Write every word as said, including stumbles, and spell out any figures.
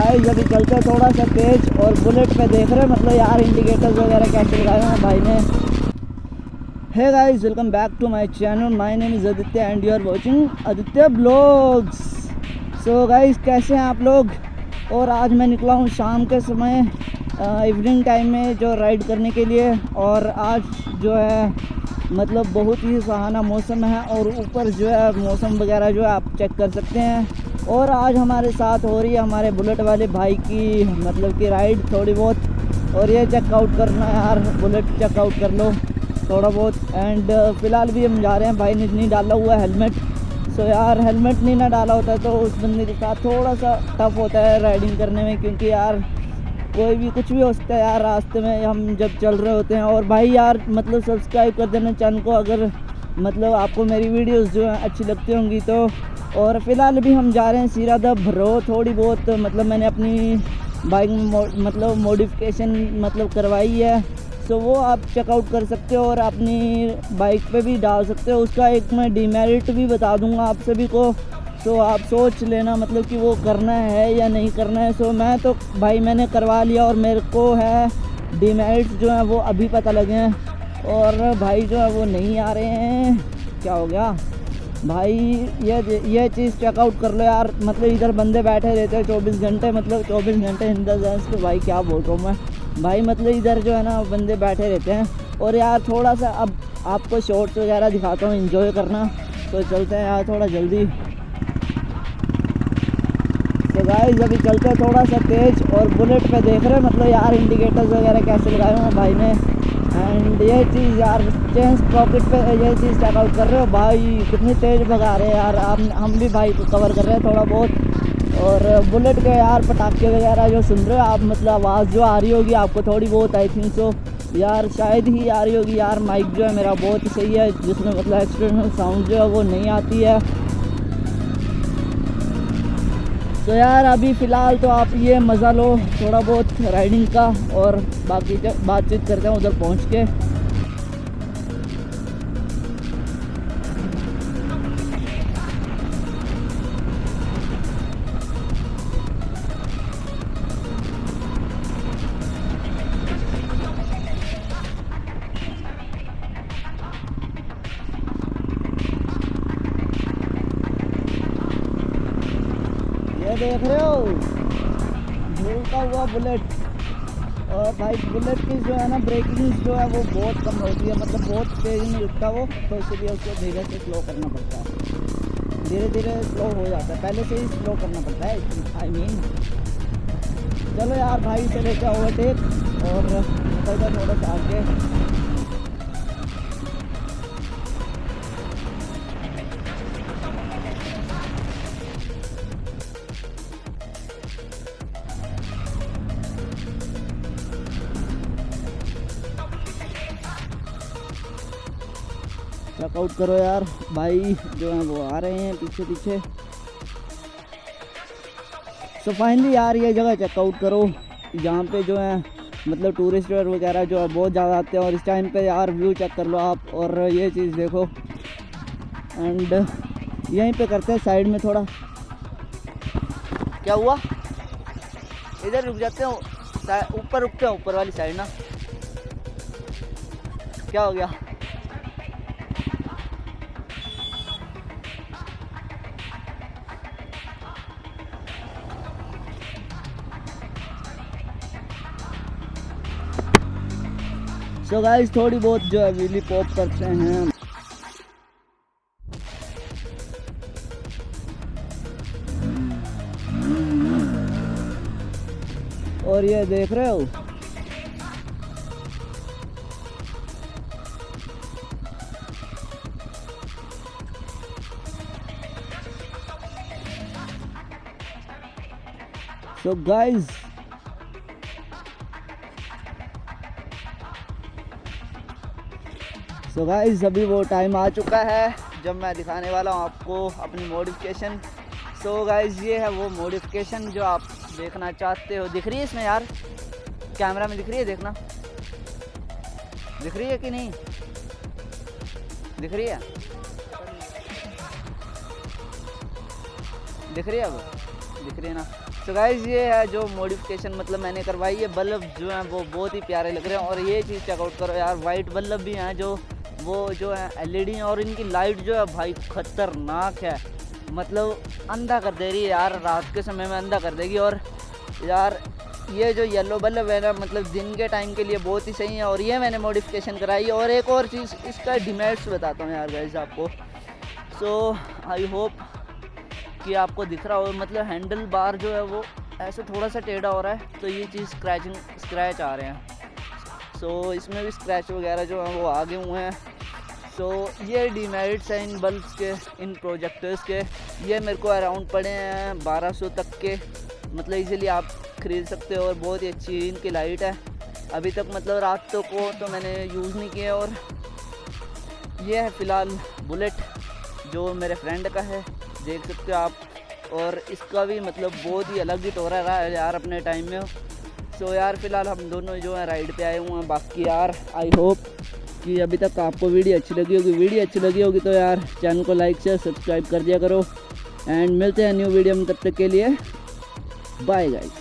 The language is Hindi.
गाइस अभी चलते हैं थोड़ा सा तेज और बुलेट पे देख रहे हैं मतलब यार इंडिकेटर्स वगैरह कैसे लगाए हैं भाई ने। Hey guys welcome back to my channel, my name is Aditya and you are watching Aditya vlogs. So guys कैसे हैं आप लोग। और आज मैं निकला हूँ शाम के समय इवनिंग टाइम में जो राइड करने के लिए। और आज जो है मतलब बहुत ही सुहाना मौसम है और ऊपर जो है मौसम वगैरह जो है आप चेक कर सकते हैं। और आज हमारे साथ हो रही है हमारे बुलेट वाले भाई की मतलब कि राइड थोड़ी बहुत। और ये चेकआउट करना यार, बुलेट चेकआउट कर लो थोड़ा बहुत। एंड फ़िलहाल भी हम जा रहे हैं, भाई ने नहीं डाला हुआ है हेलमेट। सो यार हेलमेट नहीं ना डाला होता है तो उस बंदे के साथ थोड़ा सा टफ होता है राइडिंग करने में, क्योंकि यार कोई भी कुछ भी हो सकता है यार रास्ते में हम जब चल रहे होते हैं। और भाई यार मतलब सब्सक्राइब कर देना चैनल को अगर मतलब आपको मेरी वीडियोस जो है अच्छी लगती होंगी तो। और फ़िलहाल अभी हम जा रहे हैं सीरादा भरो। थोड़ी बहुत मतलब मैंने अपनी बाइक में मो, मतलब मॉडिफिकेशन मतलब करवाई है, सो वो आप चेकआउट कर सकते हो और अपनी बाइक पे भी डाल सकते हो। उसका एक मैं डीमेरिट भी बता दूंगा आप सभी को, सो आप सोच लेना मतलब कि वो करना है या नहीं करना है। सो मैं तो भाई मैंने करवा लिया और मेरे को है डीमेरिट्स जो है वो अभी पता लगे हैं। और भाई जो है वो नहीं आ रहे हैं, क्या हो गया भाई। ये ये चीज़ चेकआउट कर लो यार, मतलब इधर बंदे बैठे रहते हैं चौबीस घंटे, मतलब चौबीस घंटे इन द सेंस तो भाई क्या बोल रहा हूँ मैं भाई, मतलब इधर जो है ना बंदे बैठे रहते हैं। और यार थोड़ा सा अब आपको शॉर्ट्स वगैरह दिखाता हूँ, एंजॉय करना। तो चलते हैं यार थोड़ा जल्दी। तो गाइस अभी चलते हैं थोड़ा सा तेज और बुलेट पे देख रहे हैं मतलब यार इंडिकेटर्स वगैरह कैसे लगाए हुए हैं भाई ने। एंड ये चीज़ यार चेन पॉकेट पे ये चीज़ चेकआउट कर रहे हो भाई, कितनी तेज़ भगा रहे हैं यार। आप हम भी भाई को कवर कर रहे हैं थोड़ा बहुत। और बुलेट के यार पटाखे वगैरह जो सुन रहे हो आप, मतलब आवाज़ जो आ रही होगी आपको थोड़ी बहुत, आई थिंक सो यार शायद ही आ रही होगी यार। माइक जो है मेरा बहुत सही है जिसमें मतलब एक्सटर्नल साउंड जो है वो नहीं आती है। तो यार अभी फ़िलहाल तो आप ये मज़ा लो थोड़ा बहुत राइडिंग का, और बाकी बातचीत करते हैं उधर पहुंच के। ये देख रहे हो झूलता हुआ बुलेट। और भाई बुलेट की जो है ना ब्रेकिंग जो है वो बहुत कम होती है, मतलब बहुत तेज़ नहीं रुकता वो, तो इसलिए उसको धीरे से स्लो करना पड़ता है। धीरे धीरे स्लो हो जाता है, पहले से ही स्लो करना पड़ता है आई मीन। चलो यार भाई से लेकर ओवरटेक और निकलता थोड़ा सा आगे। चेकआउट करो यार भाई जो है वो आ रहे हैं पीछे पीछे। सो फाइनली यार ये जगह चेकआउट करो जहाँ पे जो है मतलब टूरिस्ट वगैरह जो है बहुत ज़्यादा आते हैं। और इस टाइम पे यार व्यू चेक कर लो आप, और ये चीज़ देखो। एंड यहीं पे करते हैं साइड में थोड़ा। क्या हुआ, इधर रुक जाते हैं, ऊपर रुकते हैं ऊपर वाली साइड ना। क्या हो गया, सो so गाइस थोड़ी बहुत जो है व्हीली पॉप करते हैं। और ये देख रहे हो सो गाइस सो गाइस अभी वो टाइम आ चुका है जब मैं दिखाने वाला हूँ आपको अपनी मॉडिफिकेशन। सो गाइस ये है वो मॉडिफिकेशन जो आप देखना चाहते हो। दिख रही है इसमें यार, कैमरा में दिख रही है, देखना दिख रही है कि नहीं दिख रही है, दिख रही है अब दिख रही है ना। तो गाइस ये है जो मॉडिफिकेशन मतलब मैंने करवाई है। बल्ब जो है वो बहुत ही प्यारे लग रहे हैं। और ये चीज़ चेकआउट करो यार, वाइट बल्ब भी हैं जो वो जो है एलईडी हैं, और इनकी लाइट जो है भाई ख़तरनाक है, मतलब अंधा कर दे रही है यार, रात के समय में अंधा कर देगी। और यार ये जो येलो बल्ब है ना, मतलब दिन के टाइम के लिए बहुत ही सही है। और ये मैंने मॉडिफिकेशन कराई है। और एक और चीज़ इसका डिमेरिट्स बताता हूँ यार गाइस आपको। सो आई होप कि आपको दिख रहा हो, मतलब हैंडल बार जो है वो ऐसे थोड़ा सा टेढ़ा हो रहा है, तो ये चीज़ स्क्रैचिंग स्क्रैच आ रहे हैं। सो so, इसमें भी स्क्रैच वगैरह जो हैं वो आगे हुए हैं। सो so, ये डिमेरिट्स हैं इन बल्ब्स के, इन प्रोजेक्टर्स के। ये मेरे को अराउंड पड़े हैं बारह सौ तक के, मतलब इजीली आप ख़रीद सकते हो। और बहुत ही अच्छी इनकी लाइट है। अभी तक मतलब रात तो को तो मैंने यूज़ नहीं किया। और ये है फ़िलहाल बुलेट जो मेरे फ्रेंड का है, देख सकते हो आप। और इसका भी मतलब बहुत ही अलग ही टोरा रहा है यार अपने टाइम में। सो so, यार फ़िलहाल हम दोनों जो है राइड पे आए हुए हैं। बाकी यार आई होप कि अभी तक आपको वीडियो अच्छी लगी होगी। वीडियो अच्छी लगी होगी तो यार चैनल को लाइक शेयर सब्सक्राइब कर दिया करो। एंड मिलते हैं न्यू वीडियो में, तब तक के लिए बाय गाइस।